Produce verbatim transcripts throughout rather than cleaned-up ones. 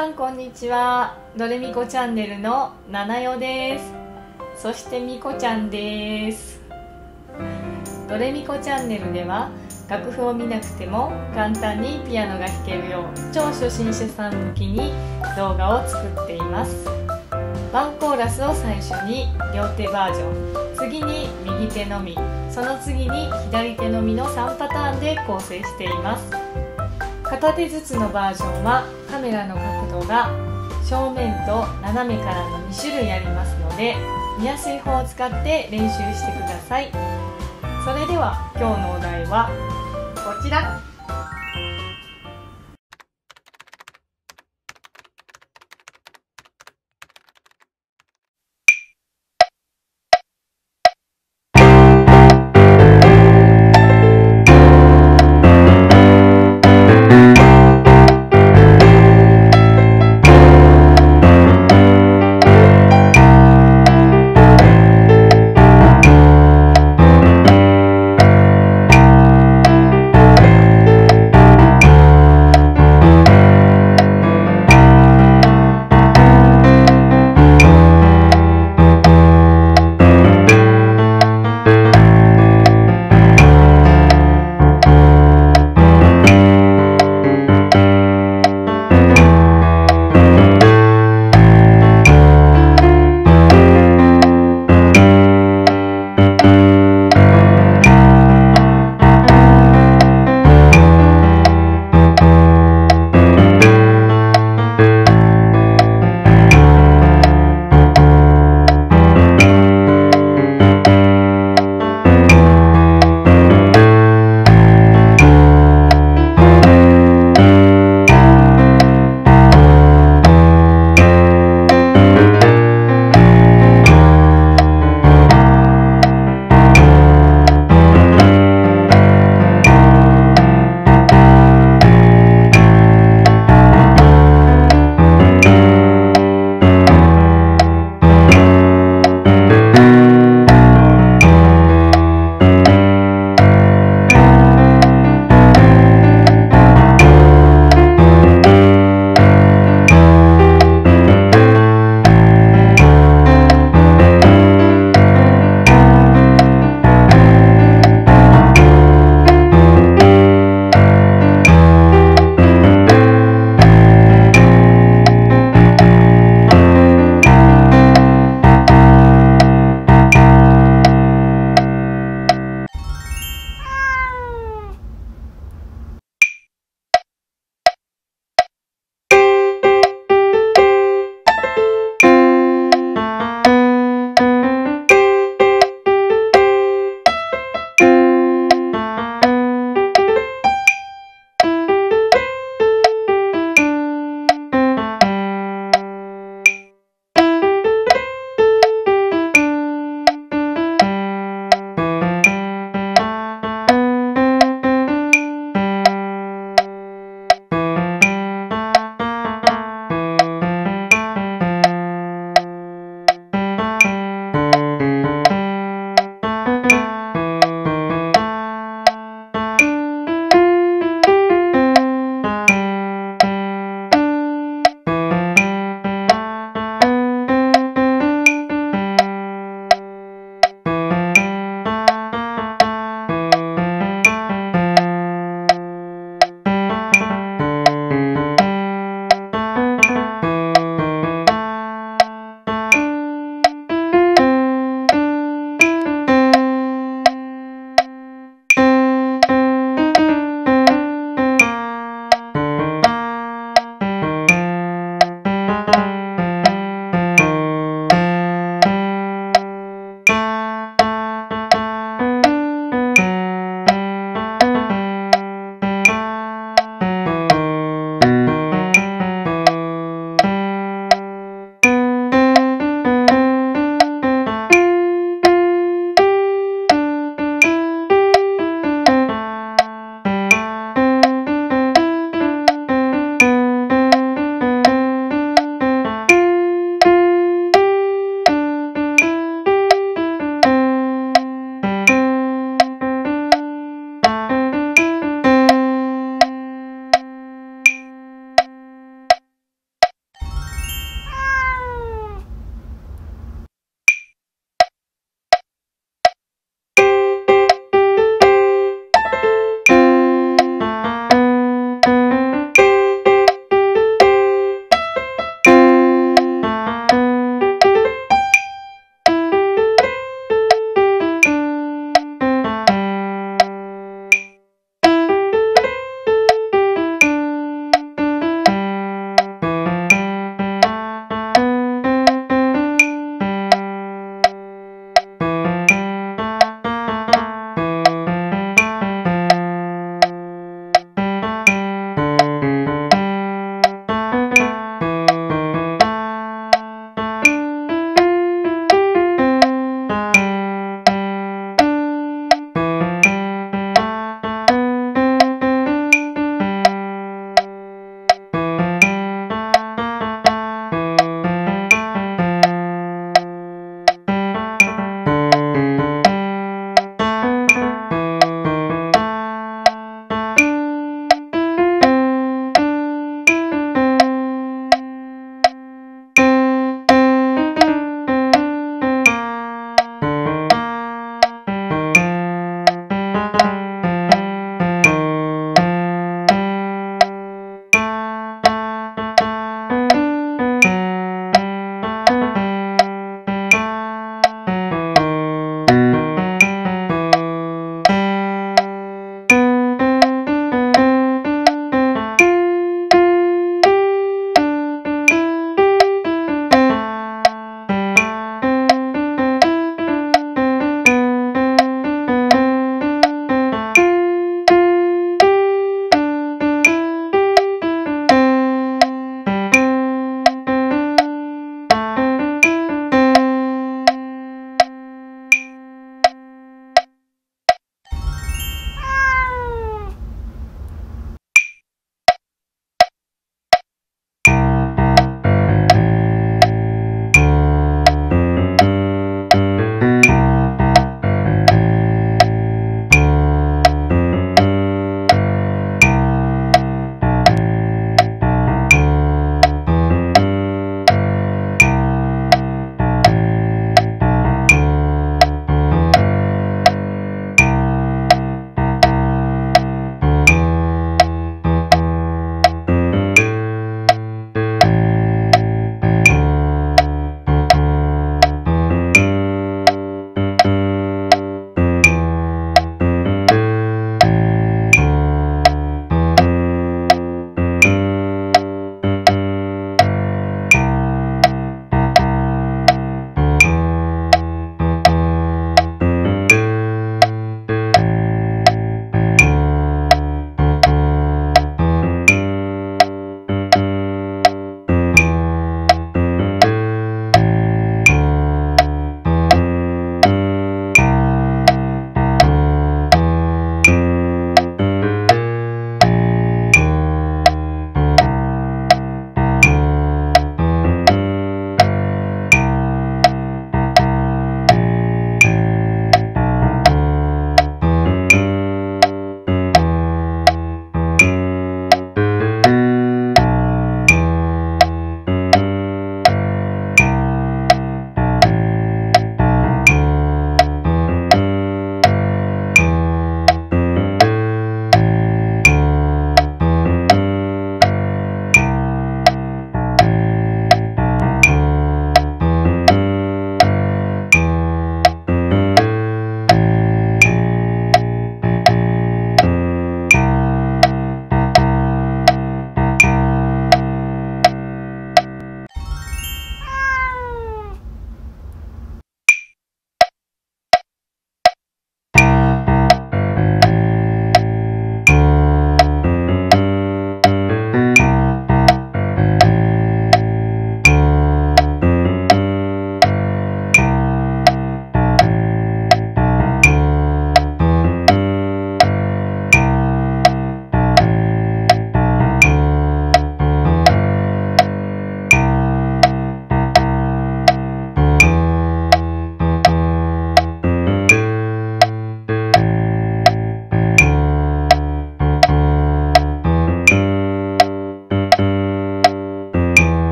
さんこんにちは。ドレミコチャンネルのななよです。そしてみこちゃんです。ドレミコチャンネルでは楽譜を見なくても簡単にピアノが弾けるよう超初心者さん向きに動画を作っています。ワンコーラスを最初に両手バージョン、次に右手のみ、その次に左手のみのさんパターンで構成しています。片手ずつのバージョンはカメラの角度が正面と斜めからのに種類ありますので、見やすい方を使って練習してください。それでは今日のお題はこちら。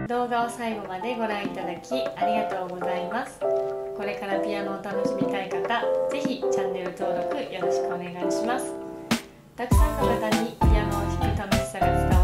動画を最後までご覧いただきありがとうございます。これからピアノを楽しみたい方、ぜひチャンネル登録よろしくお願いします。たくさんの方にピアノを弾く楽しさが伝わ